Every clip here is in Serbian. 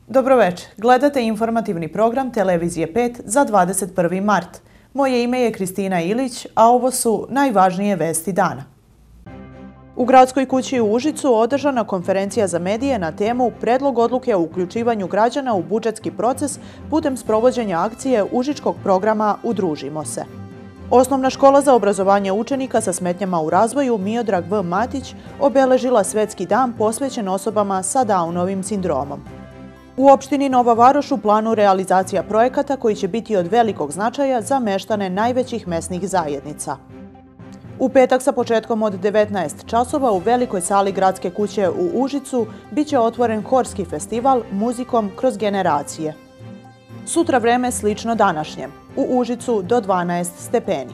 Dobroveče, gledate informativni program Televizije 5 za 21. mart. Moje ime je Kristina Ilić, a ovo su najvažnije vesti dana. U Gradskoj kući u Užicu održana konferencija za medije na temu Predlog odluke o uključivanju građana u budžetski proces putem sprovođenja akcije Užičkog programa Udružimo se. Osnovna škola za obrazovanje učenika sa smetnjama u razvoju Miodrag V. Matić obeležila Svetski dan posvećen osobama sa Downovim sindromom. U opštini Nova Varoš u planu realizacija projekata koji će biti od velikog značaja za meštane najvećih mesnih zajednica. U petak sa početkom od 19 časova u velikoj sali Gradske kuće u Užicu biće otvoren horski festival muzikom kroz generacije. Sutra vreme slično današnjem, u Užicu do 12 stepeni.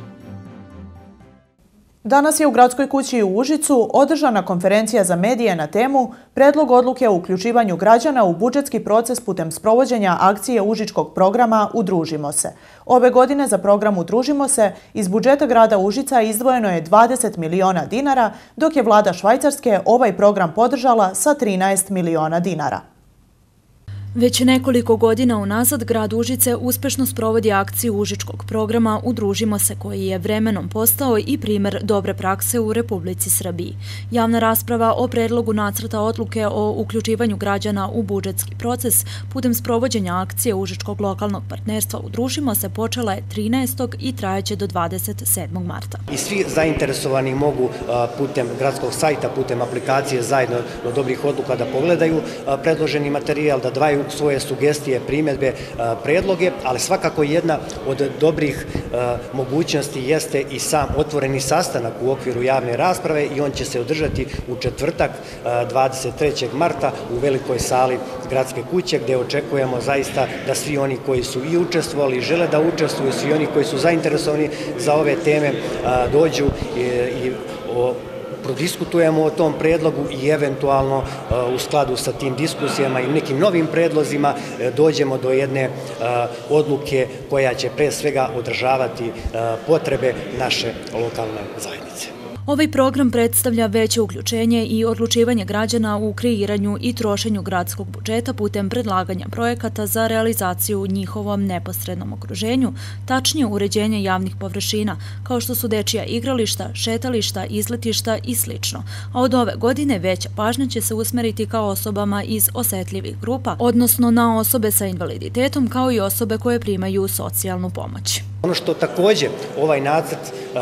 Danas je u Gradskoj kući u Užicu održana konferencija za medije na temu Predlog odluke o uključivanju građana u budžetski proces putem sprovođenja akcije Užičkog programa Udružimo se. Ove godine za program Udružimo se iz budžeta grada Užica izdvojeno je 20 miliona dinara, dok je vlada Švajcarske ovaj program podržala sa 13 miliona dinara. Već nekoliko godina unazad grad Užice uspešno sprovodi akciju Užičkog programa Udružimo se, koji je vremenom postao i primer dobre prakse u Republici Srbiji. Javna rasprava o predlogu nacrta odluke o uključivanju građana u budžetski proces putem sprovođenja akcije Užičkog lokalnog partnerstva Udružimo se počela je 13. i trajaće do 27. marta. I svi zainteresovani mogu putem gradskog sajta, putem aplikacije zajedno do dobrih odluka da pogledaju predloženi materijal, da daju svoje sugestije, primjedbe, predloge, ali svakako jedna od dobrih mogućnosti jeste i sam otvoreni sastanak u okviru javne rasprave i on će se održati u četvrtak 23. marta u velikoj sali Gradske kuće, gdje očekujemo zaista da svi oni koji su i učestvovali i žele da učestvuju, svi oni koji su zainteresovani za ove teme dođu i prodiskutujemo o tom predlogu i eventualno u skladu sa tim diskusijama i nekim novim predlozima dođemo do jedne odluke koja će pre svega održavati potrebe naše lokalne zajednice. Ovaj program predstavlja veće uključenje i odlučivanje građana u kreiranju i trošenju gradskog budžeta putem predlaganja projekata za realizaciju u njihovom neposrednom okruženju, tačnije uređenje javnih površina, kao što su dečija igrališta, šetališta, izletišta i sl. A od ove godine veća pažnja će se usmeriti ka osobama iz osetljivih grupa, odnosno na osobe sa invaliditetom, kao i osobe koje primaju socijalnu pomoć. Ono što također ovaj nacrt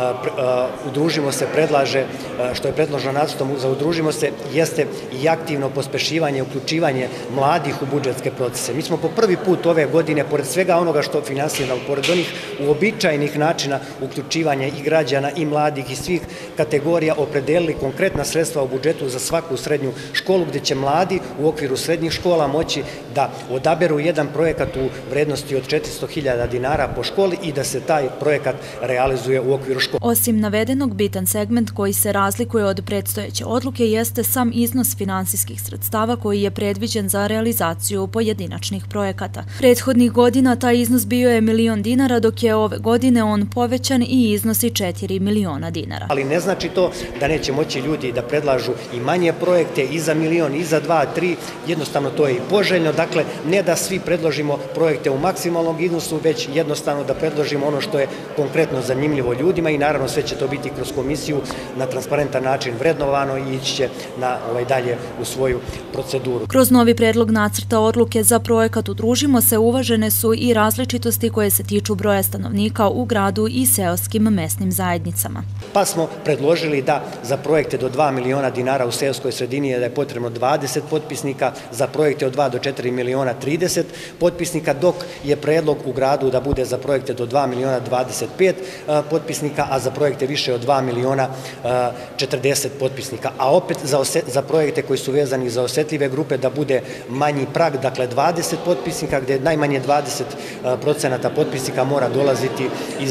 Udružimo se predlaže, što je predloženo nacrtom za Udružimo se, jeste i aktivno pospešivanje i uključivanje mladih u budžetske procese. Mi smo po prvi put ove godine, pored svega onoga što finansiramo, pored onih uobičajenih načina uključivanja i građana i mladih i svih kategorija, opredelili konkretna sredstva u budžetu za svaku srednju školu, gdje će mladi u okviru srednjih škola moći da odaberu jedan projekat u vrednosti od 400.000 dinara po školi i da se taj projekat realizuje u okviru škole. Osim navedenog, bitan segment koji se razlikuje od predstojeće odluke jeste sam iznos finansijskih sredstava koji je predviđen za realizaciju pojedinačnih projekata. Prethodnih godina taj iznos bio je 1 milion dinara, dok je ove godine on povećan i iznosi 4 miliona dinara. Ali ne znači to da neće moći ljudi da predlažu i manje projekte i za 1 milion, i za 2, 3, jednostavno to je i poželjno. Dakle, ne da svi predložimo projekte u maksimalnom iznosu, već jednostavno da predložimo ono što je konkretno zanimljivo ljudima i naravno sve će to biti kroz komisiju na transparentan način vrednovano i ići će dalje u svoju proceduru. Kroz novi predlog nacrta odluke za projekat Udružimo se uvažene su i različitosti koje se tiču broja stanovnika u gradu i seoskim mesnim zajednicama. Pa smo predložili da za projekte do 2 miliona dinara u seoskoj sredini da je potrebno 20 potpisnika, za projekte od 2 do 4 miliona 30 potpisnika, dok je predlog u gradu da bude za projekte do 2 miliona 25 potpisnika, a za projekte više od 2 miliona 40 potpisnika. A opet za projekte koji su vezani za osetljive grupe da bude manji prag, dakle 20 potpisnika, gdje najmanje 20% potpisnika mora dolaziti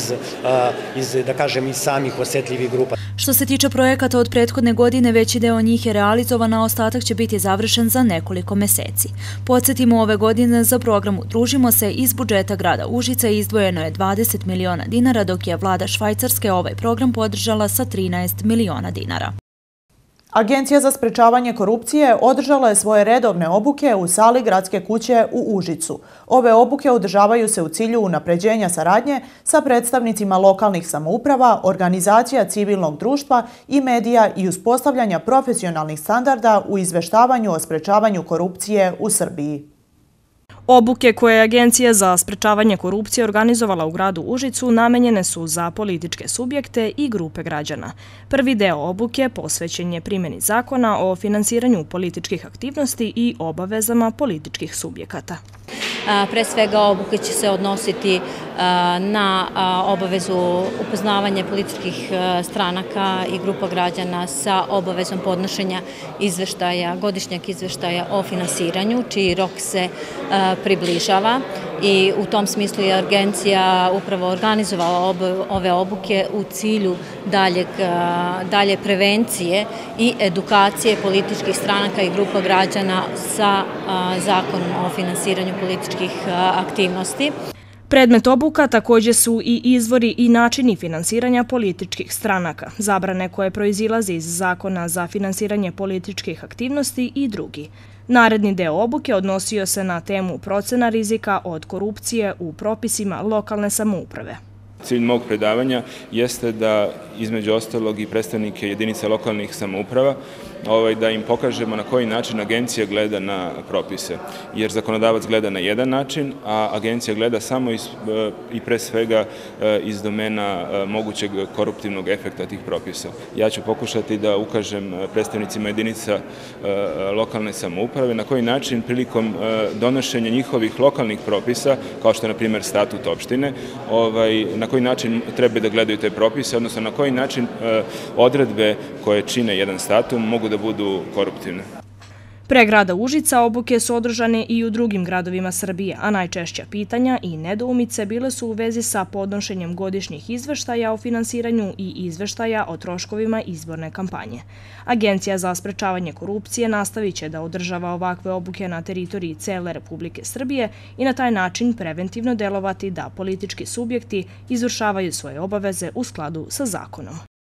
iz samih osetljivih grupa. Što se tiče projekata od prethodne godine, veći deo njih je realizovan, a ostatak će biti završen za nekoliko meseci. Podsjetimo, ove godine za program Udružimo se iz budžeta grada Užice izdvojeno je 20 miliona dinara, dok je vlada Švajcarske ovaj program podržala sa 13 miliona dinara. Agencija za sprečavanje korupcije održala je svoje redovne obuke u sali Gradske kuće u Užicu. Ove obuke održavaju se u cilju unapređenja saradnje sa predstavnicima lokalnih samouprava, organizacija civilnog društva i medija i uspostavljanja profesionalnih standarda u izveštavanju o sprečavanju korupcije u Srbiji. Obuke koje je Agencija za sprečavanje korupcije organizovala u gradu Užicu namenjene su za političke subjekte i grupe građana. Prvi deo obuke posvećen je primjeni zakona o finansiranju političkih aktivnosti i obavezama političkih subjekata. Pre svega obuke će se odnositi na obavezu upoznavanja političkih stranaka i grupa građana sa obavezom podnošenja godišnjeg izveštaja o finansiranju, čiji rok se približava i u tom smislu je Agencija upravo organizovala ove obuke u cilju dalje prevencije i edukacije političkih stranaka i grupa građana sa zakonom o finansiranju političkih aktivnosti. Predmet obuka također su i izvori i načini finansiranja političkih stranaka, zabrane koje proizilaze iz zakona za finansiranje političkih aktivnosti i drugi. Naredni deo obuke odnosio se na temu procena rizika od korupcije u propisima lokalne samouprave. Cilj mog predavanja jeste da između ostalog i predstavnike jedinica lokalnih samouprava da im pokažemo na koji način agencija gleda na propise. Jer zakonodavac gleda na jedan način, a agencija gleda samo i pre svega iz domena mogućeg koruptivnog efekta tih propisa. Ja ću pokušati da ukažem predstavnicima jedinica lokalne samouprave na koji način prilikom donošenja njihovih lokalnih propisa, kao što je na primjer statut opštine, na koji način treba da gledaju te propise, odnosno na koji način odredbe koje čine jedan statut mogu da budu koruptivne. Pre grada Užica obuke su održane i u drugim gradovima Srbije, a najčešća pitanja i nedoumice bile su u vezi sa podnošenjem godišnjih izveštaja o finansiranju i izveštaja o troškovima izborne kampanje. Agencija za sprečavanje korupcije nastavit će da održava ovakve obuke na teritoriji cele Republike Srbije i na taj način preventivno delovati da politički subjekti izvršavaju svoje obaveze u skladu sa zakonom.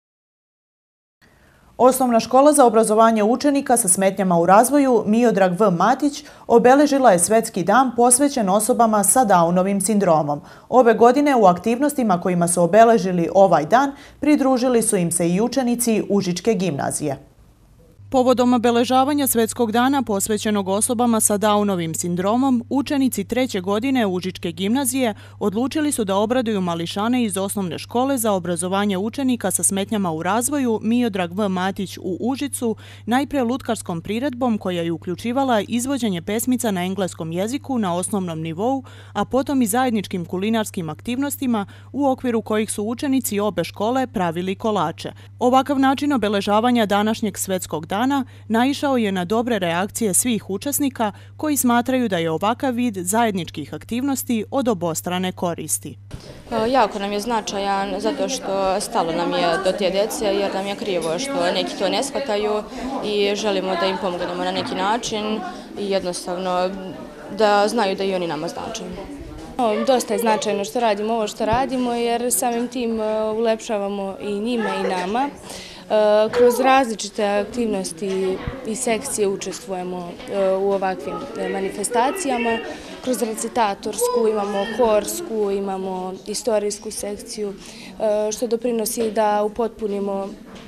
Osnovna škola za obrazovanje učenika sa smetnjama u razvoju Miodrag V. Matić obeležila je Svetski dan posvećen osobama sa Downovim sindromom. Ove godine u aktivnostima kojima su obeležili ovaj dan pridružili su im se i učenici Užičke gimnazije. Povodom obeležavanja Svetskog dana posvećenog osobama sa Downovim sindromom, učenici 3. godine Užičke gimnazije odlučili su da obraduju mališane iz osnovne škole za obrazovanje učenika sa smetnjama u razvoju Miodrag V. Matić u Užicu, najpre lutkarskom priredbom koja je uključivala izvođenje pesmica na engleskom jeziku na osnovnom nivou, a potom i zajedničkim kulinarskim aktivnostima u okviru kojih su učenici obe škole pravili kolače. Ovakav način obeležavanja današnjeg Svetskog dana naišao je na dobre reakcije svih učesnika koji smatraju da je ovakav vid zajedničkih aktivnosti od obostrane koristi. Jako nam je značajan zato što stalo nam je do te djece jer nam je krivo što neki to ne shvataju i želimo da im pomognemo na neki način i jednostavno da znaju da i oni nama značaju. Dosta je značajno što radimo ovo što radimo jer samim tim ulepšavamo i njima i nama. Kroz različite aktivnosti i sekcije učestvujemo u ovakvim manifestacijama. Kroz recitatorsku, imamo horsku, imamo istorijsku sekciju, što doprinosi da upotpunimo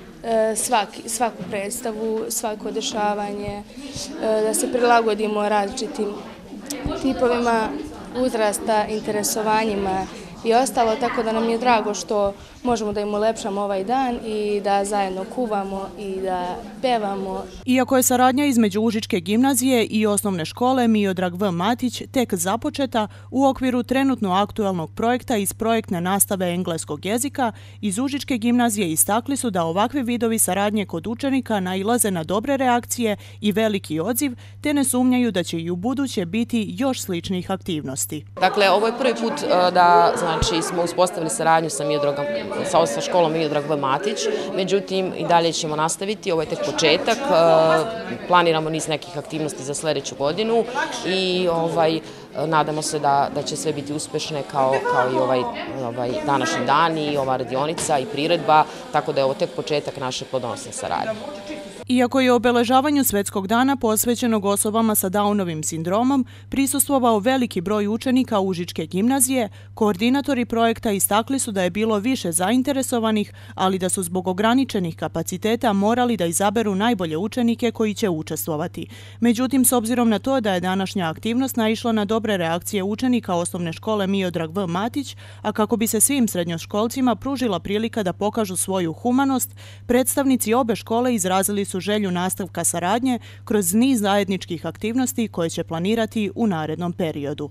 svaku predstavu, svako dešavanje, da se prilagodimo različitim tipovima uzrasta, interesovanjima i ostalo, tako da nam je drago što možemo da im ulepšamo ovaj dan i da zajedno kuvamo i da pevamo. Iako je saradnja između Užičke gimnazije i osnovne škole Miodrag V. Matić tek započeta, u okviru trenutno aktualnog projekta iz projektne nastave engleskog jezika, iz Užičke gimnazije istakli su da ovakvi vidovi saradnje kod učenika nailaze na dobre reakcije i veliki odziv, te ne sumnjaju da će i u buduće biti još sličnih aktivnosti. Dakle, ovo je prvi put da smo uspostavili saradnju sa školom Miodrag V. Matić, međutim i dalje ćemo nastaviti, ovo je tek početak, planiramo niz nekih aktivnosti za sljedeću godinu i nadamo se da će sve biti uspešne kao i ovaj današnji dan i ova radionica i priredba, tako da je ovo tek početak naše plodonosne saradnje. Iako je obeležavanju Svetskog dana posvećenog osobama sa Downovim sindromom prisustvovao veliki broj učenika Užičke gimnazije, koordinatori projekta istakli su da je bilo više zainteresovanih, ali da su zbog ograničenih kapaciteta morali da izaberu najbolje učenike koji će učestvovati. Međutim, s obzirom na to da je današnja aktivnost naišla na dobre reakcije učenika osnovne škole Miodrag V. Matić, a kako bi se svim srednjoškolcima pružila prilika da pokažu svoju humanost, predstavnici obe škole izrazili su želju nastavka saradnje kroz niz zajedničkih aktivnosti koje će planirati u narednom periodu.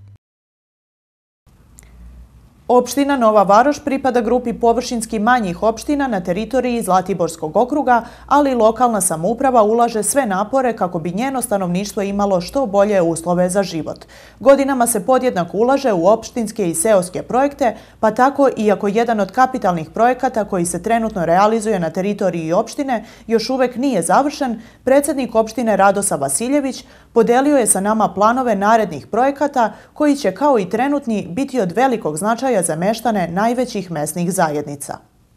Opština Nova Varoš pripada grupi površinski manjih opština na teritoriji Zlatiborskog okruga, ali lokalna samouprava ulaže sve napore kako bi njeno stanovništvo imalo što bolje uslove za život. Godinama se podjednako ulaže u opštinske i seoske projekte, pa tako iako jedan od kapitalnih projekata koji se trenutno realizuje na teritoriji opštine još uvek nije završen, predsjednik opštine Radosa Vasiljević podelio je sa nama planove narednih projekata koji će kao i trenutni biti od velikog značaja za meštane najvećih mesnih zajednica.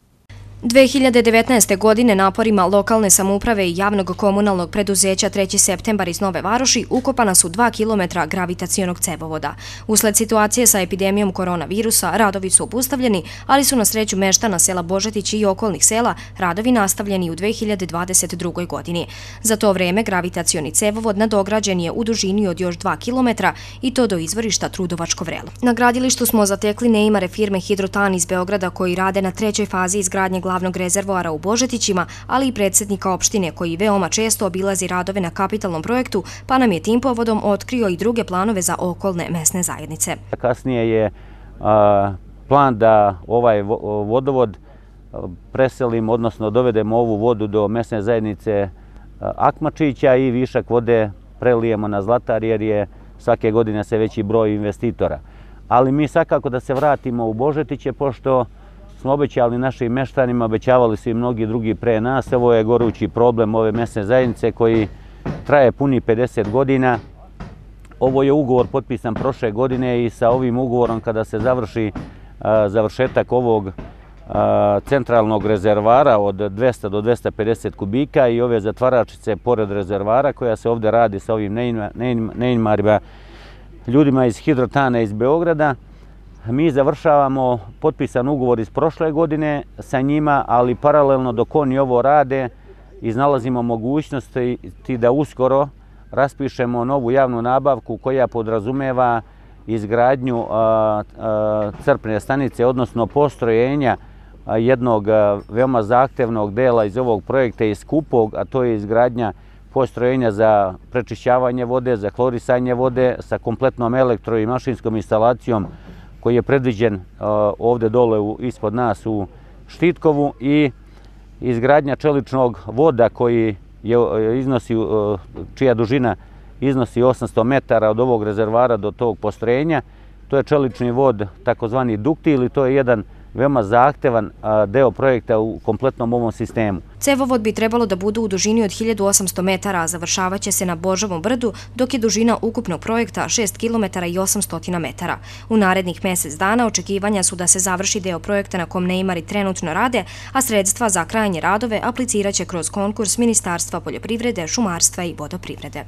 2019. godine naporima lokalne samouprave i javnog komunalnog preduzeća 3. septembar iz Nove Varoši ukopana su 2 km gravitacionog cevovoda. Usled situacije sa epidemijom koronavirusa radovi su obustavljeni, ali su na sreću meštana sela Božetić i okolnih sela radovi nastavljeni u 2022. godini. Za to vreme gravitacioni cevovod nadograđen je u dužini od još 2 km i to do izvorišta Trudovačko vrelo. Na gradilištu smo zatekli neimare firme Hidrotan iz Beograda koji rade na 3. fazi izgradnje glavnog rezervoara u Božetićima, ali i predsjednika opštine koji veoma često obilazi radove na kapitalnom projektu, pa nam je tim povodom otkrio i druge planove za okolne mesne zajednice. Kasnije je plan da ovaj vodovod preselimo, odnosno dovedemo ovu vodu do mesne zajednice Akmačića i višak vode prelijemo na Zlatar jer je svake godine sve veći broj investitora. Ali mi svakako da se vratimo u Božetiće, pošto smo obećali našim meštanima, obećavali su i mnogi drugi pre nas. Ovo je gorući problem ove mesne zajednice koji traje puni 50 godina. Ovo je ugovor potpisan prošle godine i sa ovim ugovorom kada se završi završetak ovog centralnog rezervara od 200 do 250 kubika i ove zatvaračice pored rezervara koja se ovdje radi sa ovim neimarima, ljudima iz Hidrotana iz Beograda, mi završavamo potpisan ugovor iz prošle godine sa njima, ali paralelno dok oni ovo rade, iznalazimo mogućnosti da uskoro raspišemo novu javnu nabavku koja podrazumeva izgradnju crpne stanice, odnosno postrojenja jednog veoma zahtevnog dela iz ovog projekta i skupog, a to je izgradnja postrojenja za prečišćavanje vode, za hlorisanje vode sa kompletnom elektro i mašinskom instalacijom koji je predviđen ovdje dole ispod nas u Štitkovu i izgradnja čeličnog voda čija dužina iznosi 800 metara od ovog rezervara do tog postrojenja. To je čelični vod, takozvani duktil, i to je jedan veoma zahtevan deo projekta u kompletnom ovom sistemu. Cevovod bi trebalo da bude u dužini od 1800 metara, a završavaće se na Božovom brdu, dok je dužina ukupnog projekta 6 km i 800 metara. U narednih mjesec dana očekivanja su da se završi deo projekta na kom neimari trenutno rade, a sredstva za krajnje radove apliciraće kroz konkurs Ministarstva poljoprivrede, šumarstva i vodoprivrede.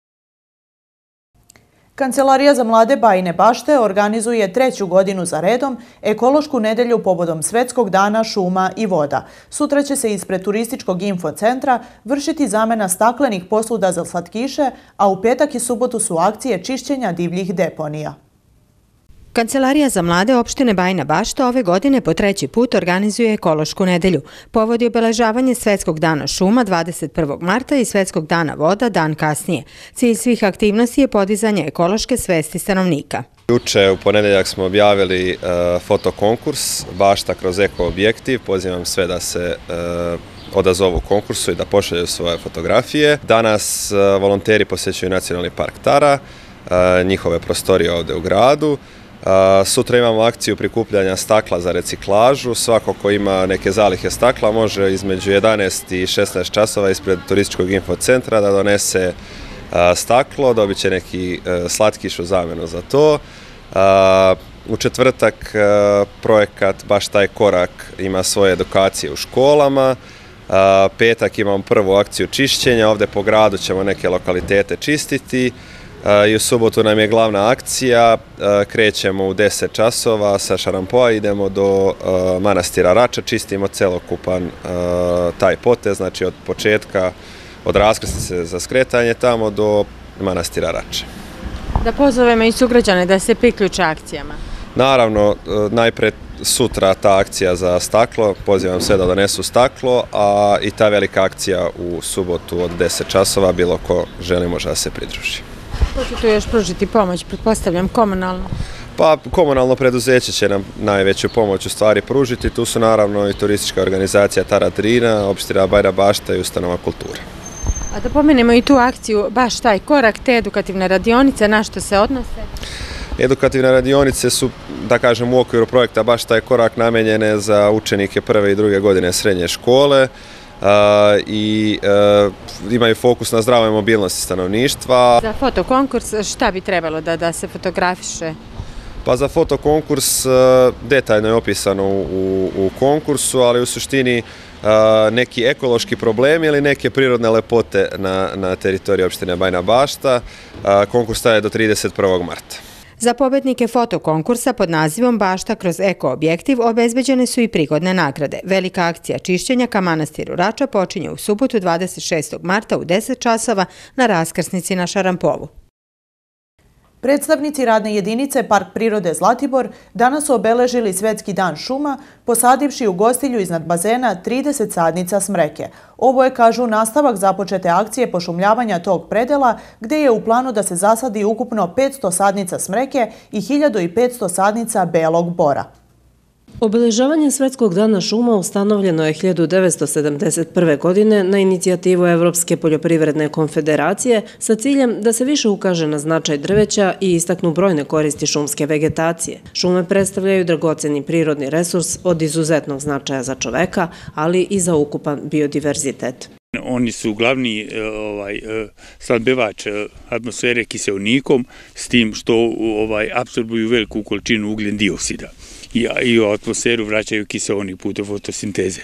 Kancelarija za mlade Bajine Bašte organizuje 3. godinu za redom ekološku nedelju povodom Svetskog dana šuma i voda. Sutra će se ispred turističkog infocentra vršiti zamena staklenih posuda za slatkiše, a u petak i subotu su akcije čišćenja divljih deponija. Kancelarija za mlade opštine Bajina Bašta ove godine po 3. put organizuje ekološku nedelju. Povod je obeležavanje Svetskog dana šuma 21. marta i Svetskog dana voda dan kasnije. Cilj svih aktivnosti je podizanje ekološke svesti stanovnika. Juče u ponedeljak smo objavili fotokonkurs Bašta kroz eko-objektiv. Pozivam sve da se odazovu konkursu i da pošalju svoje fotografije. Danas volonteri posjećuju Nacionalni park Tara, njihove prostorije ovdje u gradu. Sutra imamo akciju prikupljanja stakla za reciklažu. Svako ko ima neke zalihe stakla može između 11 i 16 časova ispred turističkog infocentra da donese staklo, dobit će neki slatkiš u zamenu za to. U četvrtak projekat Baš taj korak ima svoje edukacije u školama. Petak imamo prvu akciju čišćenja, ovdje po gradu ćemo neke lokalitete čistiti. I u subotu nam je glavna akcija, krećemo u 10 časova sa Šarampoa, idemo do manastira Rača, čistimo celokupan taj potez, znači od početka, od raskrsnice za skretanje tamo do manastira Rača. Da pozovemo i sugrađane da se priključe akcijama. Naravno, najpre sutra ta akcija za staklo, pozivam sve da donesu staklo, a i ta velika akcija u subotu od 10 časova, bilo ko želi može da se pridruži. Ko će tu još pružiti pomoć, pretpostavljam komunalno? Pa komunalno preduzeće će nam najveću pomoć u stvari pružiti, tu su naravno i turistička organizacija Tarat Drina, opština Bajina Bašta i ustanova kulture. A da pomenemo i tu akciju Baš taj korak, te edukativne radionice, na što se odnose? Edukativne radionice su, da kažem, u okviru projekta Baš taj korak namenjene za učenike prve i druge godine srednje škole i imaju fokus na zdravoj mobilnosti stanovništva. Za fotokonkurs šta bi trebalo da se fotografiše? Pa za fotokonkurs detaljno je opisano u konkursu, ali u suštini neki ekološki problemi ili neke prirodne lepote na teritoriji opštine Bajina Bašta. Konkurs traje do 31. marta. Za pobednike fotokonkursa pod nazivom Bašta kroz eko-objektiv obezbeđene su i prigodne nagrade. Velika akcija čišćenja ka manastiru Rača počinje u subotu 26. marta u 10 časova na raskrsnici na Šarampovu. Predstavnici radne jedinice Park prirode Zlatibor danas su obeležili Svetski dan šuma, posadivši u Gostilju iznad bazena 30 sadnica smreke. Ovo je, kažu, nastavak započete akcije pošumljavanja tog predela, gde je u planu da se zasadi ukupno 500 sadnica smreke i 1500 sadnica belog bora. Obeležavanje Svetskog dana šuma ustanovljeno je 1971. godine na inicijativu Evropske poljoprivredne konfederacije sa ciljem da se više ukaže na značaj drveća i istaknu brojne koristi šumske vegetacije. Šume predstavljaju dragoceni prirodni resurs od izuzetnog značaja za čoveka, ali i za ukupan biodiverzitet. Oni su glavni snabdevač atmosfere kiseonikom, s tim što apsorbuju veliku količinu ugljen dioksida i u atmosferu vraćaju kiseonik putem fotosinteze.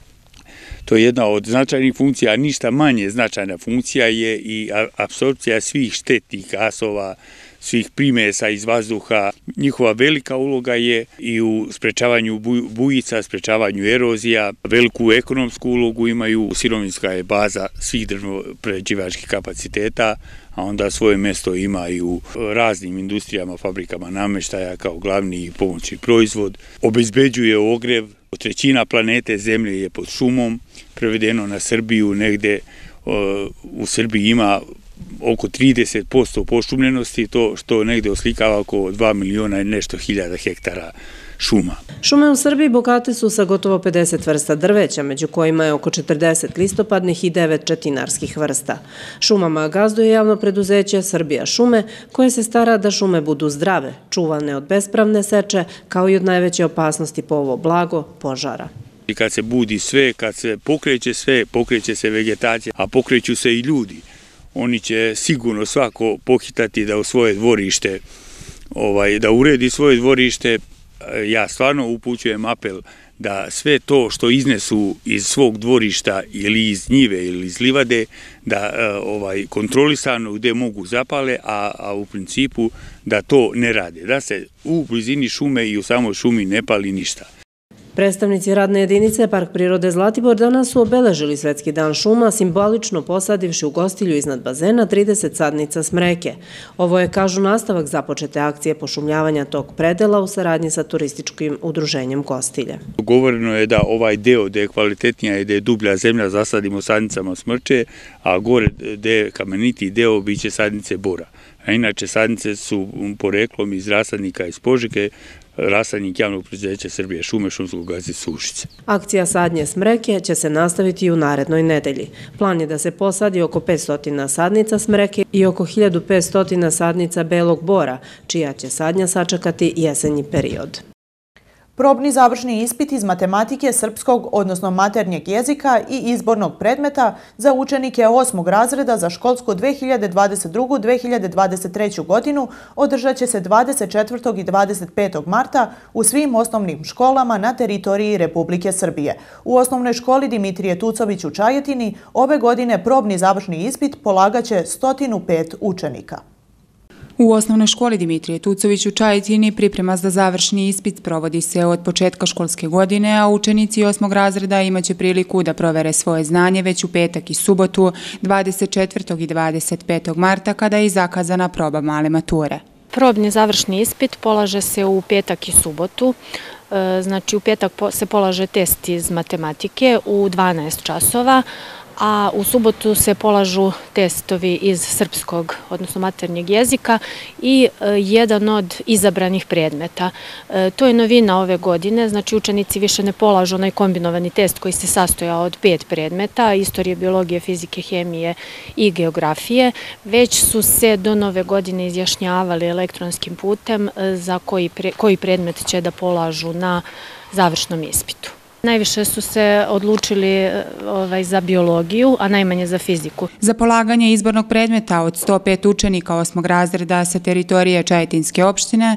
To je jedna od značajnih funkcija, a ništa manje značajna funkcija je i apsorpcija svih štetnih gasova, svih primesa iz vazduha. Njihova velika uloga je i u sprečavanju bujica, sprečavanju erozija. Veliku ekonomsku ulogu imaju, sirovinska je baza svih drvno-prerađivačkih kapaciteta, a onda svoje mjesto ima i u raznim industrijama, fabrikama namještaja kao glavni pomoćni proizvod. Obezbeđuje ogrev, trećina planete Zemlje je pod šumom, prevedeno na Srbiju, negde u Srbiji ima oko 30% pošumljenosti, to što negde oslikava oko 2 miliona i nešto hiljada hektara šuma. Šume u Srbiji bogate su sa gotovo 50 vrsta drveća, među kojima je oko 40 listopadnih i 9 četinarskih vrsta. Šumama gazduje javno preduzeće Srbija šume, koje se stara da šume budu zdrave, čuvane od bespravne seče, kao i od najveće opasnosti po ovo blago, požara. I kad se budi sve, kad se sve, pokreće se vegetacija, a pokreću se i ljudi. Oni će sigurno svako pohitati da u svoje dvorište, da uredi svoje dvorište. Ja stvarno upućujem apel da sve to što iznesu iz svog dvorišta ili iz njive ili iz livade, da kontrolisano gde mogu zapale, a u principu da to ne rade, da se u blizini šume i u samoj šumi ne pali ništa. Predstavnici radne jedinice Park prirode Zlatibor danas su obeležili Svetski dan šuma, simbolično posadivši u Gostilju iznad bazena 30 sadnica smreke. Ovo je, kažu, nastavak započete akcije pošumljavanja tog predela u saradnji sa turističkim udruženjem Gostilje. Govoreno je da ovaj deo, da je kvalitetnija i da je dublja zemlja, zasadimo sadnicama smrče, a gore da je kameniti deo biće sadnice bora. A inače sadnice su poreklom iz rasadnika iz Požege, rasadnik javnog preduzeća Srbije šume, šumskog gazdinstva Užice. Akcija sadnje smreke će se nastaviti i u narednoj nedelji. Plan je da se posadi oko 500 sadnica smreke i oko 1500 sadnica belog bora, čija će sadnja sačekati jesenji period. Probni završni ispit iz matematike, srpskog, odnosno maternjeg jezika i izbornog predmeta za učenike 8. razreda za školsku 2022-2023. godinu održat će se 24. i 25. marta u svim osnovnim školama na teritoriji Republike Srbije. U osnovnoj školi Dimitrije Tucović u Čajetini ove godine probni završni ispit polagaće 105 učenika. U osnovnoj školi Dimitrije Tucović u Čajetini priprema za završni ispit provodi se od početka školske godine, a učenici 8. razreda imaće priliku da provere svoje znanje već u petak i subotu 24. i 25. marta kada je zakazana proba male mature. Probni završni ispit polaže se u petak i subotu. Znači u petak se polaže test iz matematike u 12 časova, a u subotu se polažu testovi iz srpskog, odnosno maternjeg jezika i jedan od izabranih predmeta. To je novina ove godine, znači učenici više ne polažu onaj kombinovani test koji se sastoja od 5 predmeta, istorije, biologije, fizike, hemije i geografije, već su se do nove godine izjašnjavali elektronskim putem za koji predmet će da polažu na završnom ispitu. Najviše su se odlučili za biologiju, a najmanje za fiziku. Za polaganje izbornog predmeta od 105 učenika 8. razreda sa teritorije Čajetinske opštine,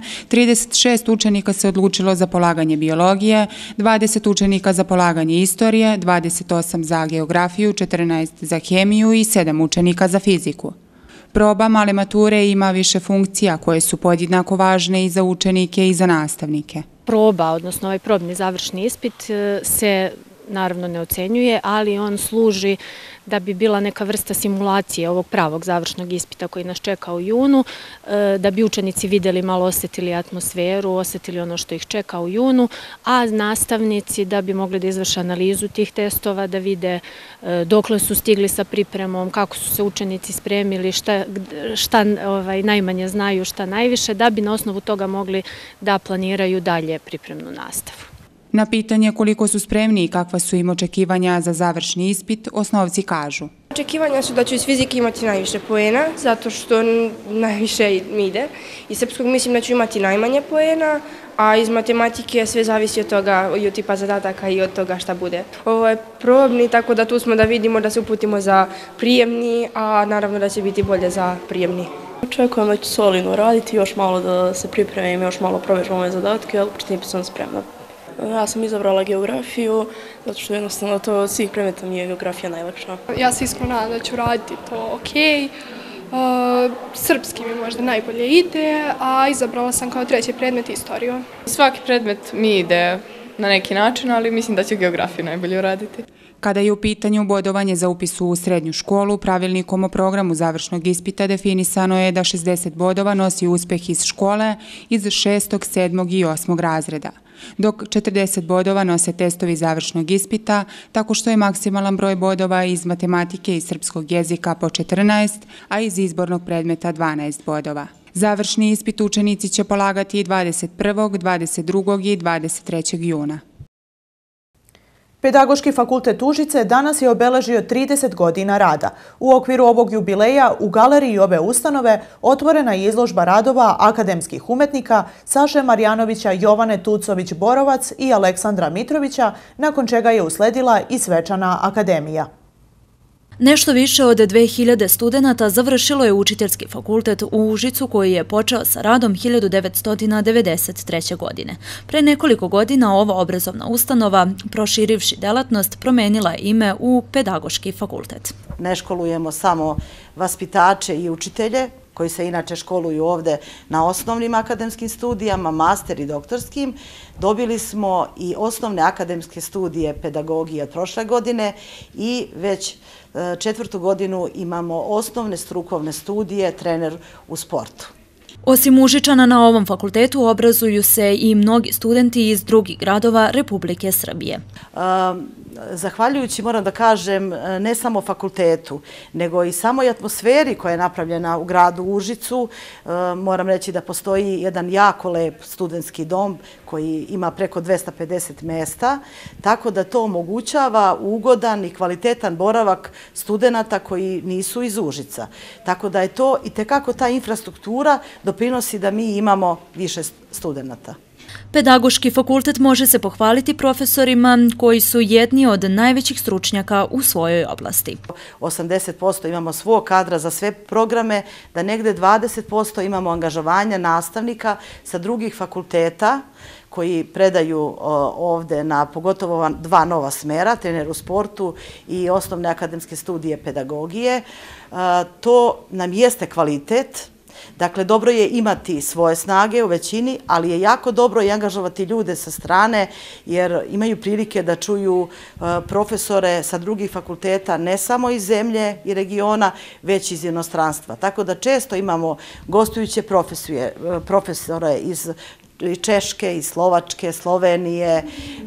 36 učenika se odlučilo za polaganje biologije, 20 učenika za polaganje istorije, 28 za geografiju, 14 za hemiju i 7 učenika za fiziku. Proba male mature ima više funkcija koje su podjednako važne i za učenike i za nastavnike. Proba, odnosno ovaj probni završni ispit se naravno ne ocenjuje, ali on služi da bi bila neka vrsta simulacije ovog pravog završnog ispita koji nas čeka u junu, da bi učenici vidjeli, malo osjetili atmosferu, osjetili ono što ih čeka u junu, a nastavnici da bi mogli da izvrše analizu tih testova, da vide dokle su stigli sa pripremom, kako su se učenici spremili, šta najmanje znaju, šta najviše, da bi na osnovu toga mogli da planiraju dalje pripremnu nastavu. Na pitanje koliko su spremni i kakva su im očekivanja za završni ispit, osnovci kažu. Očekivanja su da ću iz fizike imati najviše poena, zato što najviše mi ide. Iz srpskog mislim da ću imati najmanje poena, a iz matematike sve zavisi od toga, i od tipa zadataka i od toga šta bude. Ovo je probni, tako da tu smo da vidimo da se uputimo za prijemni, a naravno da će biti bolje za prijemni. Očekujem da ću solidno raditi, još malo da se pripremim, još malo provežem ove zadatke, ali pritim sam spremna. Ja sam izabrala geografiju, zato što jednostavno to od svih predmeta mi je geografija najlakša. Ja se iskreno nadam da ću raditi to okej. Srpski mi možda najbolje ide, a izabrala sam kao treći predmet istoriju. Svaki predmet mi ide na neki način, ali mislim da ću geografiju najbolje raditi. Kada je u pitanju bodovanje za upis u srednju školu, pravilnikom o programu završnog ispita definisano je da 60 bodova nosi uspeh iz škole iz 6., 7. i 8. razreda, dok 40 bodova nose testovi završnog ispita, tako što je maksimalan broj bodova iz matematike i srpskog jezika po 14, a iz izbornog predmeta 12 bodova. Završni ispit učenici će polagati 21., 22. i 23. juna. Pedagoški fakultet Užice danas je obeležio 30 godina rada. U okviru ovog jubileja u galeriji ove ustanove otvorena je izložba radova akademskih umetnika Saše Marjanovića, Jovane Tucović-Borovac i Aleksandra Mitrovića, nakon čega je usledila i svečana akademija. Nešto više od 2000 studenata završilo je učiteljski fakultet u Užicu koji je počeo sa radom 1993. godine. Pre nekoliko godina ova obrazovna ustanova, proširivši delatnost, promenila je ime u Pedagoški fakultet. Ne školujemo samo vaspitače i učitelje, koji se inače školuju ovde na osnovnim akademskim studijama, master i doktorskim. Dobili smo i osnovne akademske studije pedagogije od prošle godine i već 4. godinu imamo osnovne strukovne studije trener u sportu. Osim Užičana, na ovom fakultetu obrazuju se i mnogi studenti iz drugih gradova Republike Srbije. Zahvaljujući, moram da kažem, ne samo fakultetu, nego i samoj atmosferi koja je napravljena u gradu Užicu, moram reći da postoji jedan jako lep studentski dom koji ima preko 250 mesta, tako da to omogućava ugodan i kvalitetan boravak studenta koji nisu iz Užica. Tako da je to i tekako ta infrastruktura doprinosi da mi imamo više studenta. Pedagoški fakultet može se pohvaliti profesorima koji su jedni od najvećih stručnjaka u svojoj oblasti. 80% imamo svog kadra za sve programe, da negde 20% imamo angažovanja nastavnika sa drugih fakulteta koji predaju ovde na pogotovo 2 nova smera, trener u sportu i osnovne akademske studije pedagogije. To nam jeste kvalitet. Dakle, dobro je imati svoje snage u većini, ali je jako dobro i angažovati ljude sa strane, jer imaju prilike da čuju profesore sa drugih fakulteta, ne samo iz zemlje i regiona, već iz inostranstva. Tako da često imamo gostujuće profesore iz Češke, iz Slovačke, Slovenije,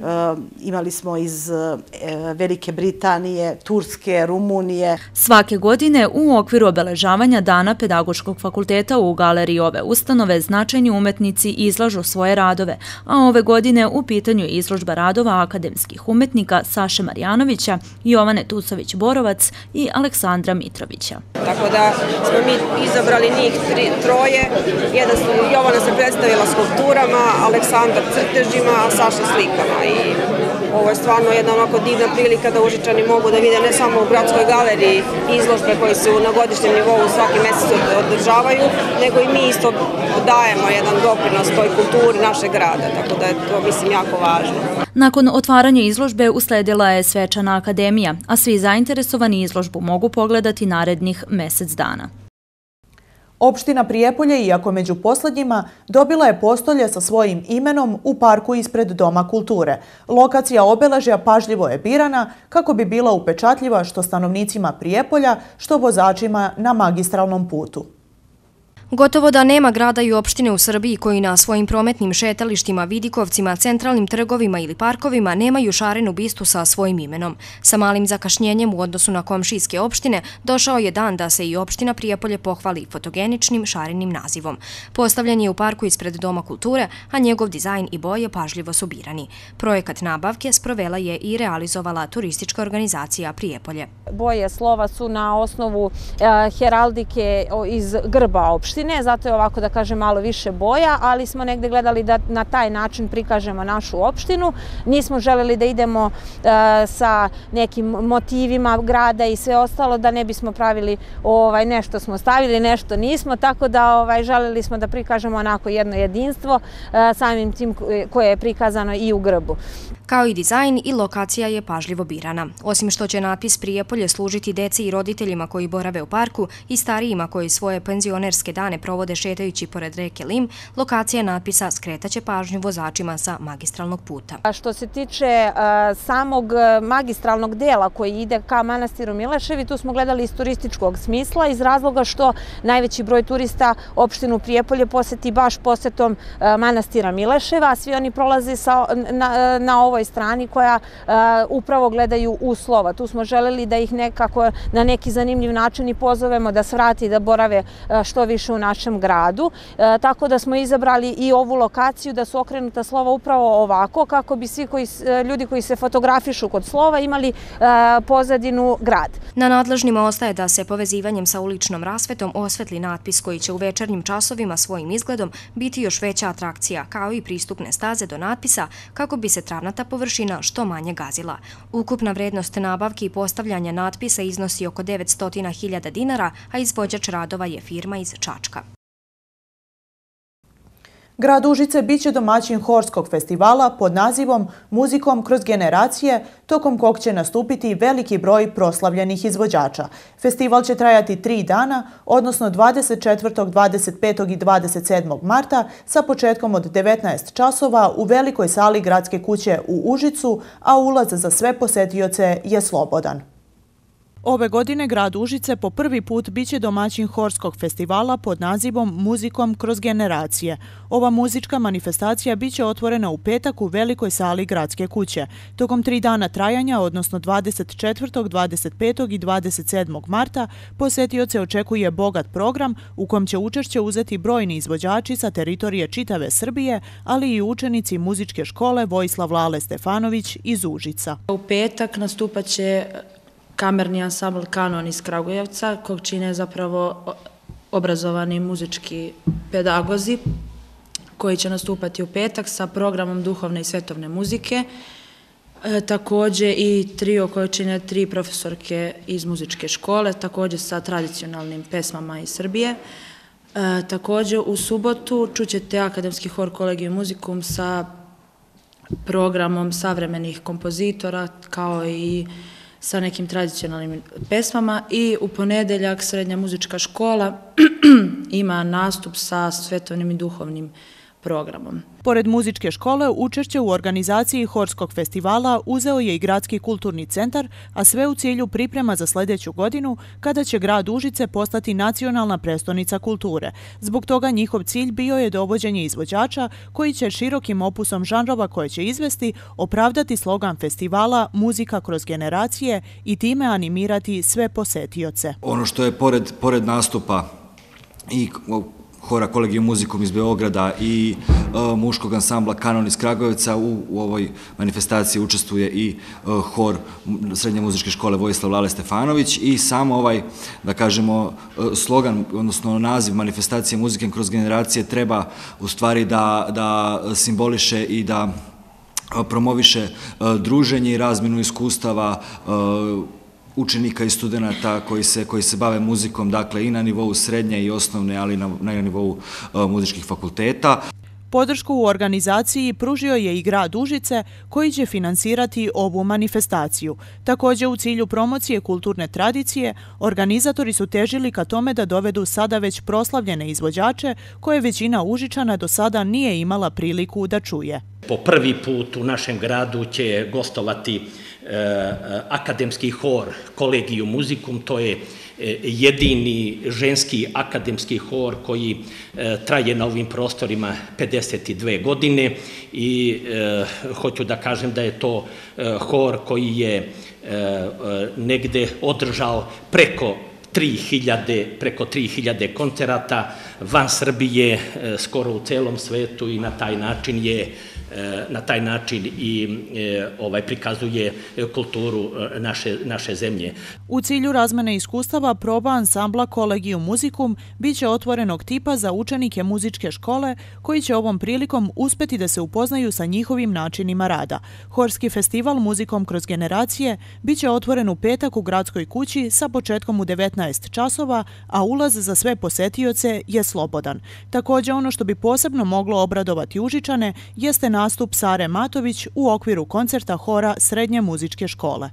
imali smo iz Velike Britanije, Turske, Rumunije. Svake godine u okviru obeležavanja Dana Pedagoškog fakulteta u galeriji ove ustanove značajni umetnici izlažu svoje radove, a ove godine u pitanju je izložba radova akademskih umetnika Saše Marjanovića, Jovane Tucović-Borovac i Aleksandra Mitrovića. Tako da smo mi izabrali njih troje. Jovana se predstavila skulptura, Aleksandar crtežima, a Saša slikama. I ovo je stvarno jedna onako divna prilika da Užičani mogu da vide ne samo u Gradskoj galeriji izložbe koje se na godišnjem nivou svaki mesec održavaju, nego i mi isto dajemo jedan doprinos toj kulturi našeg grada, tako da je to, mislim, jako važno. Nakon otvaranja izložbe usledila je svečana akademija, a svi zainteresovani izložbu mogu pogledati narednih mesec dana. Opština Prijepolje, iako među poslednjima, dobila je postolje sa svojim imenom u parku ispred Doma kulture. Lokacija obeležja pažljivo je birana kako bi bila upečatljiva što stanovnicima Prijepolja, što vozačima na magistralnom putu. Gotovo da nema grada i opštine u Srbiji koji na svojim prometnim šetalištima, vidikovcima, centralnim trgovima ili parkovima nemaju šarenu bistu sa svojim imenom. Sa malim zakašnjenjem u odnosu na komšijske opštine došao je dan da se i opština Prijepolje pohvali fotogeničnim šarenim nazivom. Postavljen je u parku ispred Doma kulture, a njegov dizajn i boje pažljivo su birani. Projekat nabavke sprovela je i realizovala turistička organizacija Prijepolje. Boje slova su na osnovu heraldike iz grba opštine. Zato je ovako, da kažem, malo više boja, ali smo negde gledali da na taj način prikažemo našu opštinu. Nismo želeli da idemo sa nekim motivima grada i sve ostalo, da ne bismo pravili nešto smo stavili, nešto nismo, tako da želeli smo da prikažemo onako jedno jedinstvo samim tim koje je prikazano i u grbu. Kao i dizajn, i lokacija je pažljivo birana. Osim što će natpis Prijepolje služiti deci i roditeljima koji borave u parku i starijima koji svoje penzionerske dane provode šetajući pored reke Lim, lokacija natpisa skretaće pažnju vozačima sa magistralnog puta. Što se tiče samog magistralnog dela koji ide ka manastiru Mileševi, tu smo gledali iz turističkog smisla, iz razloga što najveći broj turista opštinu Prijepolje poseti baš posetom manastira Mileševa, a svi oni prolaze na ovoj strani koja upravo gledaju u slova. Tu smo želeli da ih nekako na neki zanimljiv način i pozovemo da svrati da borave što više u našem gradu. Tako da smo izabrali i ovu lokaciju da su okrenuta slova upravo ovako, kako bi svi ljudi koji se fotografišu kod slova imali pozadinu grad. Na nadležnima ostaje da se povezivanjem sa uličnom rasvetom osvetli natpis koji će u večernjim časovima svojim izgledom biti još veća atrakcija, kao i pristupne staze do natpisa kako bi se travnata površina što manje gazila. Ukupna vrednost nabavki i postavljanja natpisa iznosi oko 900.000 dinara, a izvođač radova je firma iz Čačka. Grad Užice biće domaćin Horskog festivala pod nazivom Muzikom kroz generacije, tokom kog će nastupiti veliki broj proslavljenih izvođača. Festival će trajati 3 dana, odnosno 24., 25. i 27. marta sa početkom od 19 časova u velikoj sali Gradske kuće u Užicu, a ulaz za sve posetioce je slobodan. Ove godine grad Užice po prvi put biće domaćin Horskog festivala pod nazivom Muzikom kroz generacije. Ova muzička manifestacija biće otvorena u petak u velikoj sali Gradske kuće. Tokom 3 dana trajanja, odnosno 24., 25. i 27. marta, posetioce očekuje bogat program u kom će učešće uzeti brojni izvođači sa teritorije čitave Srbije, ali i učenici muzičke škole Vojislav Lale Stefanović iz Užica. U petak nastupaće kamerni ansambl Kanon iz Kragujevca, kog čine zapravo obrazovani muzički pedagozi. koji će nastupati u petak sa programom duhovne i svetovne muzike. Također i trio koje čine 3 profesorke iz muzičke škole, također sa tradicionalnim pesmama iz Srbije. Također u subotu čućete akademski hor Collegium Musicum sa programom savremenih kompozitora kao i sa nekim tradicionalnim pesmama i u ponedeljak srednja muzička škola ima nastup sa svetovnim i duhovnim programom. Pored muzičke škole, učešće u organizaciji Horskog festivala uzeo je i Gradski kulturni centar, a sve u cilju priprema za sljedeću godinu, kada će grad Užice postati nacionalna prestonica kulture. Zbog toga njihov cilj bio je dovođenje izvođača koji će širokim opusom žanrova koje će izvesti opravdati slogan festivala Muzika kroz generacije i time animirati sve posetioce. Ono što je pored nastupa i hora Collegium Musicum iz Beograda i muškog ansambla Kanon iz Kragujevca, u ovoj manifestaciji učestvuje i hor Srednje muzičke škole Vojislav Lale Stefanović i samo da kažemo, slogan, odnosno naziv manifestacije Muzike kroz generacije treba u stvari da simboliše i da promoviše druženje i razmjenu iskustava učenika i studenta koji se bave muzikom, dakle i na nivou srednje i osnovne, ali i na nivou muzičkih fakulteta. Podršku u organizaciji pružio je i grad Užice koji će finansirati ovu manifestaciju. Također u cilju promocije kulturne tradicije, organizatori su težili ka tome da dovedu sada već proslavljene izvođače koje većina Užičana do sada nije imala priliku da čuje. Po prvi put u našem gradu će gostovati akademski hor Collegium Musicum, to je jedini ženski akademski hor koji traje na ovim prostorima 52 godine i hoću da kažem da je to hor koji je negde održao preko 3000 koncerata van Srbije, skoro u celom svetu i na taj način i prikazuje kulturu naše zemlje. U cilju razmene iskustava proba ansambla Collegium Musicum bit će otvorenog tipa za učenike muzičke škole koji će ovom prilikom uspeti da se upoznaju sa njihovim načinima rada. Horski festival Muzikom kroz generacije bit će otvoren u petak u Gradskoj kući sa početkom u 19 časova, a ulaz za sve posetioce je slobodan. Također ono što bi posebno moglo obradovati Užičane jeste nastup Sare Matović u okviru koncerta hora Srednje muzičke škole.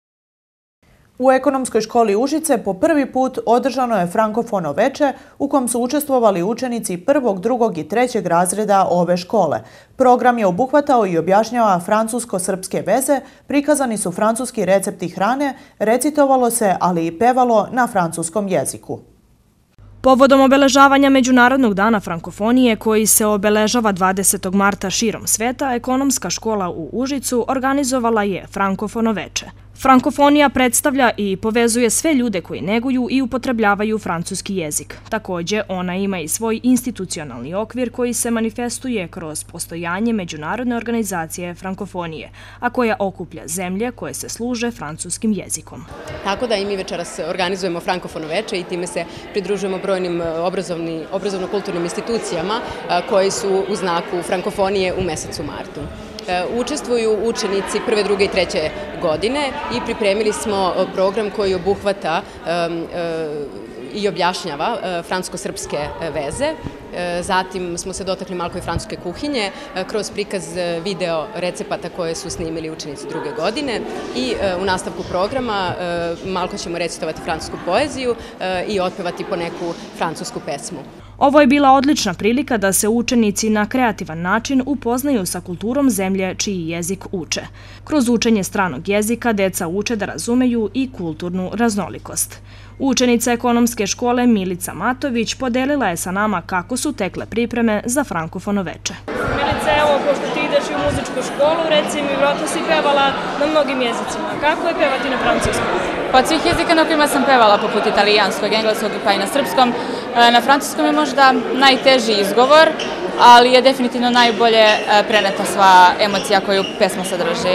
U Ekonomskoj školi Užice po prvi put održano je frankofono veče u kom su učestvovali učenici 1., 2. i 3. razreda ove škole. Program je obuhvatao i objašnjava francusko-srpske veze, prikazani su francuski recepti hrane, recitovalo se, ali i pevalo na francuskom jeziku. Povodom obeležavanja Međunarodnog dana frankofonije, koji se obeležava 20. marta širom sveta, Ekonomska škola u Užicu organizovala je frankofono veče. Frankofonija predstavlja i povezuje sve ljude koji neguju i upotrebljavaju francuski jezik. Također, ona ima i svoj institucionalni okvir koji se manifestuje kroz postojanje Međunarodne organizacije frankofonije, a koja okuplja zemlje koje se služe francuskim jezikom. Tako da i mi večeras organizujemo frankofono veče i time se pridružujemo brojnim obrazovno-kulturnim institucijama koji su u znaku frankofonije u mesecu martu. Učestvuju učenici 1., 2. i 3. godine i pripremili smo program koji obuhvata i objašnjava francusko-srpske veze. Zatim smo se dotakli malo i francuske kuhinje kroz prikaz video recepata koje su snimili učenici 2. godine i u nastavku programa malo ćemo recitovati francusku poeziju i otpevati po neku francusku pesmu. Ovo je bila odlična prilika da se učenici na kreativan način upoznaju sa kulturom zemlje čiji jezik uče. Kroz učenje stranog jezika deca uče da razumeju i kulturnu raznolikost. Učenica Ekonomske škole Milica Matović podelila je sa nama kako su tekle pripreme za frankofono veče. Milica, evo, pošto ti ideš u muzičku školu, reci mi, vjerojatno si pevala na mnogim jezicima. Kako je pevati na francuskom? Pa od svih jezika na kojima sam pevala, poput italijanskog, engleskog pa i na srpskom, na francuskom je možda najteži izgovor, ali je definitivno najbolje preneta sva emocija koju pesma sadrži.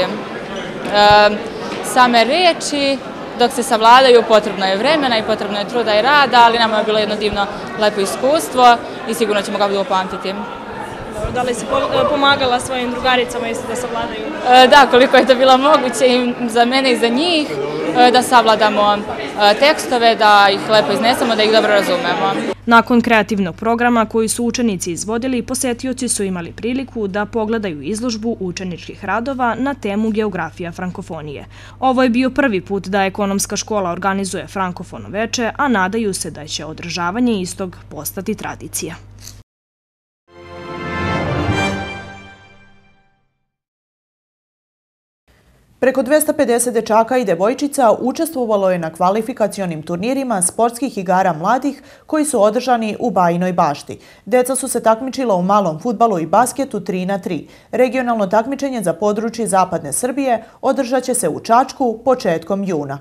Same reči, dok se savladaju, potrebno je vremena i potrebno je truda i rada, ali nama je bilo jedno divno, lepo iskustvo i sigurno ćemo ga upamtiti. Da li si pomagala svojim drugaricama isto da savladaju? Da, koliko je to bilo moguće i za mene i za njih, da savladamo tekstove, da ih lepo iznesemo, da ih dobro razumemo. Nakon kreativnog programa koji su učenici izvodili, posetioci su imali priliku da pogledaju izložbu učeničkih radova na temu geografija frankofonije. Ovo je bio prvi put da ekonomska škola organizuje frankofono veče, a nadaju se da će održavanje istog postati tradicija. Preko 250 dečaka i devojčica učestvovalo je na kvalifikacionim turnirima sportskih igara mladih koji su održani u Bajinoj Bašti. Deca su se takmičila u malom fudbalu i basketu 3x3. Regionalno takmičenje za područje Zapadne Srbije održat će se u Čačku početkom juna.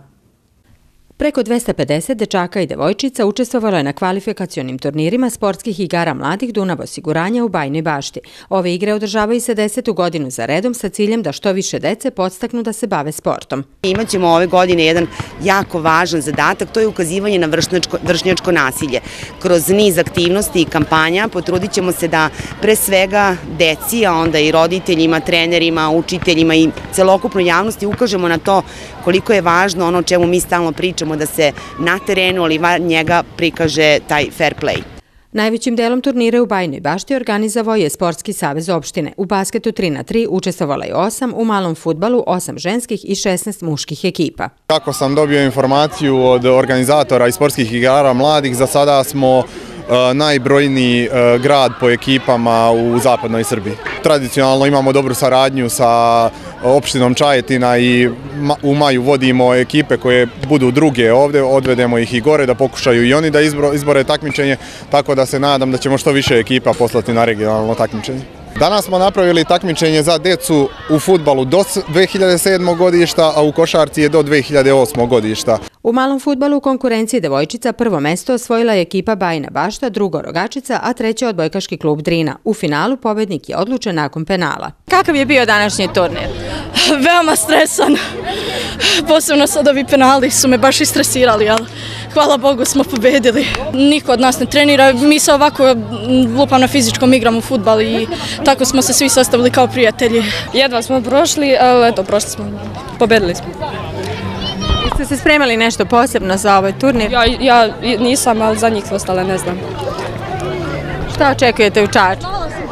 Preko 250 dečaka i devojčica učestvovalo je na kvalifikacionim turnirima sportskih igara mladih Dunav osiguranja u Bajinoj Bašti. Ove igre održavaju se 10. godinu za redom sa ciljem da što više dece podstaknu da se bave sportom. Imaćemo ove godine jedan jako važan zadatak, to je ukazivanje na vršnjačko nasilje. Kroz niz aktivnosti i kampanja potrudit ćemo se da pre svega deci, a onda i roditeljima, trenerima, učiteljima i celokupnoj javnosti ukažemo na to koliko je važno ono o čemu mi stalno pričamo, da se na terenu, ali van njega prikaže taj fair play. Najvećim delom turnira u Bajinoj Bašti organizovao je Sportski savez opštine. U basketu 3x3 učestvovala je 8, u malom fudbalu 8 ženskih i 16 muških ekipa. Kako sam dobio informaciju od organizatora i sportskih igara mladih, za sada smo najbrojniji grad po ekipama u zapadnoj Srbiji. Tradicionalno imamo dobru saradnju sa opštinom Čajetina i u maju vodimo ekipe koje budu druge ovde, odvedemo ih i gore da pokušaju i oni da izbore takmičenje, tako da se nadam da ćemo što više ekipa poslati na regionalno takmičenje. Danas smo napravili takmičenje za decu u fudbalu do 2007. godišta, a u košarci je do 2008. godišta. U malom fudbalu u konkurenciji devojčica prvo mesto osvojila je ekipa Bajina Bašta, drugo Rogačica, a treće odbojkaški klub Drina. U finalu pobednik je odlučen nakon penala. Kakav je bio današnji turnir? Veoma stresan. Posebno sad ovi penali su me baš istresirali, ali hvala Bogu smo pobedili. Niko od nas ne trenira, mi se ovako lupam na fizičkom igramo fudbal i tako smo se svi sastavili kao prijatelji. Jedva smo prošli, ali eto, prošli smo, pobedili smo. Jeste se spremali nešto posebno za ovaj turnir? Ja nisam, ali za njih ostale ne znam. Šta očekujete u Čačku?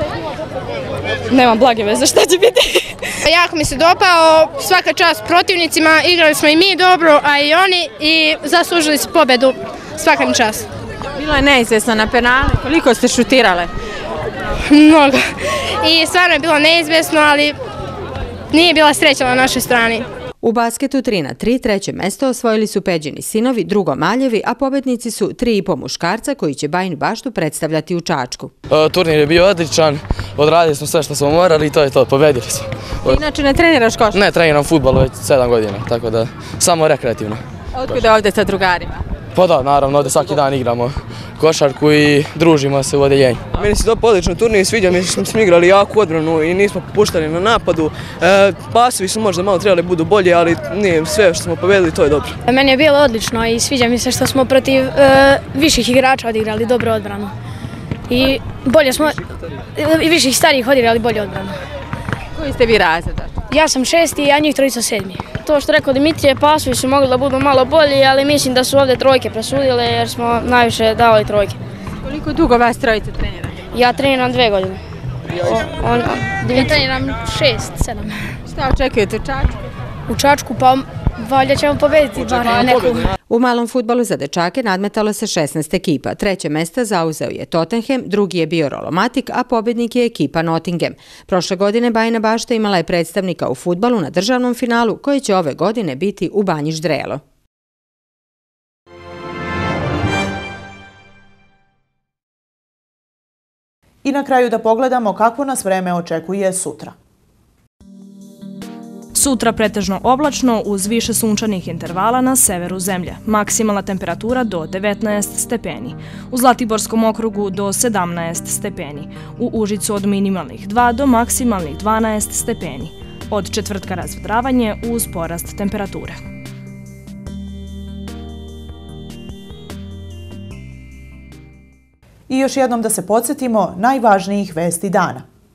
Nemam blage veze šta će biti. Jako mi se dopao, svaka čast protivnicima, igrali smo i mi dobro, a i oni i zaslužili su pobedu, svaka mi čast. Bilo je neizvesno na penale, koliko ste šutirale? Mnogo. I stvarno je bilo neizvesno, ali nije bila sreća na našoj strani. U basketu 3x3 treće mesto osvojili su Peđini sinovi, drugo Maljevi, a pobednici su 3,5 muškarca koji će Bajinu Baštu predstavljati u Čačku. Turnir je bio odličan, odradili smo sve što smo morali i to je to, pobedili smo. Inače ne treniraš košarku? Ne, treniram fudbal već 7 godina, tako da samo rekreativno. Otkud je ovdje sa drugarima? Pa da, naravno, ovdje svaki dan igramo košarku i družimo se u odeljenju. Meni se dopao odličan turnir, sviđa mi što smo igrali jaku odbranu i nismo popuštali na napadu. Pasovi su možda malo trebali budu bolje, ali nije sve što smo pobedili, to je dobro. Meni je bilo odlično i sviđa mi se što smo protiv viših igrača odigrali dobro odbranu. I bolje smo, i viših starijih odigrali bolje odbranu. Koji ste vi razred? Ja sam 6. a njih 7. To što rekao Dimitrije, pasovi su mogli da budu malo bolji, ali mislim da su ovdje trojke presudile jer smo najviše davali trojke. Koliko dugo vas trojice trenirate? Ja treniram 2 godine. Ja treniram 6, 7. Šta očekujete u Čačku? U Čačku pa valjda ćemo pobediti bar neku. U malom fudbalu za dečake nadmetalo se 16 ekipa. Treće mesta zauzeo je Tottenham, drugi je bio Rolomatik, a pobednik je ekipa Nottingham. Prošle godine Bajina Bašta imala je predstavnika u fudbalu na državnom finalu koji će ove godine biti u Banji Ždrelo. I na kraju da pogledamo kako nas vreme očekuje sutra. Sutra pretežno oblačno uz više sunčanih intervala na severu zemlje. Maksimalna temperatura do 19 stepeni. U Zlatiborskom okrugu do 17 stepeni. U Užicu od minimalnih 2 do maksimalnih 12 stepeni. Od četvrtka razvedravanje uz porast temperature. I još jednom da se podsjetimo najvažnijih vesti dana.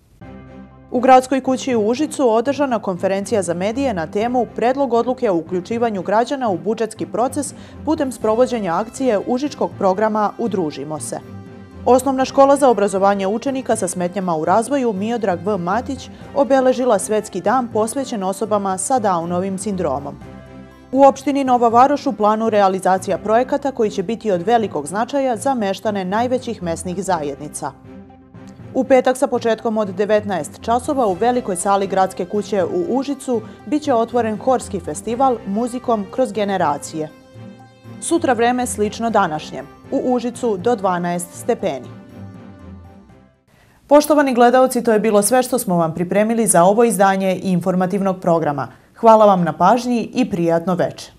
U Gradskoj kući u Užicu održana konferencija za medije na temu Predlog odluke o uključivanju građana u budžetski proces putem sprovođenja akcije Užičkog programa Udružimo se. Osnovna škola za obrazovanje učenika sa smetnjama u razvoju Miodrag V. Matić obeležila Svetski dan posvećen osobama sa Downovim sindromom. U opštini Nova Varoš u planu realizacija projekata koji će biti od velikog značaja za meštane najvećih mesnih zajednica. U petak sa početkom od 19 časova u velikoj sali Gradske kuće u Užicu biće otvoren horski festival muzikom kroz generacije. Sutra vreme slično današnjem, u Užicu do 12 stepeni. Poštovani gledaoci, to je bilo sve što smo vam pripremili za ovo izdanje informativnog programa. Hvala vam na pažnji i prijatno večer.